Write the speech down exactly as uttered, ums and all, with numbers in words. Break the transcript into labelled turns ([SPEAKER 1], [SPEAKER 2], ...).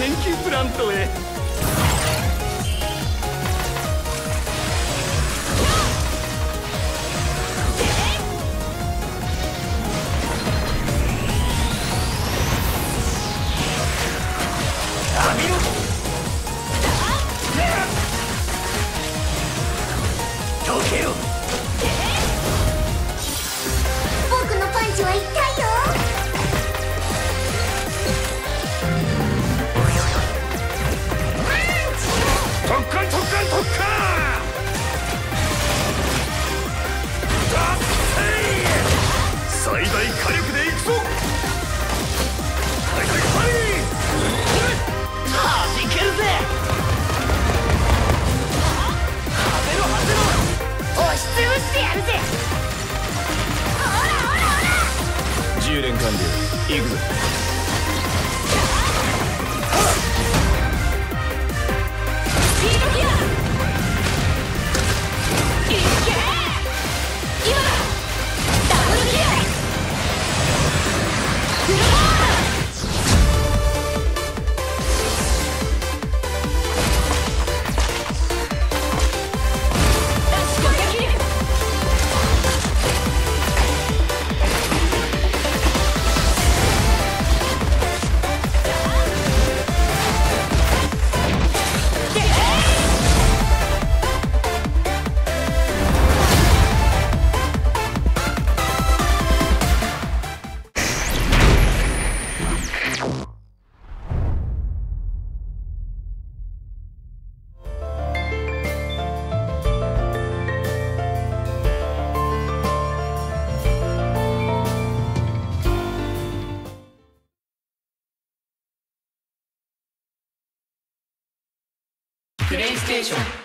[SPEAKER 1] 研究プラントへ。
[SPEAKER 2] 僕のパンチは痛いよ。
[SPEAKER 1] 特艦特艦特艦最大火力でいくぞ。はいはいはいはじけるぜ。はぜろはぜろ押しつぶしてやるぜ。ほらほらほら充電完了。いくぞ。
[SPEAKER 3] プレイステーション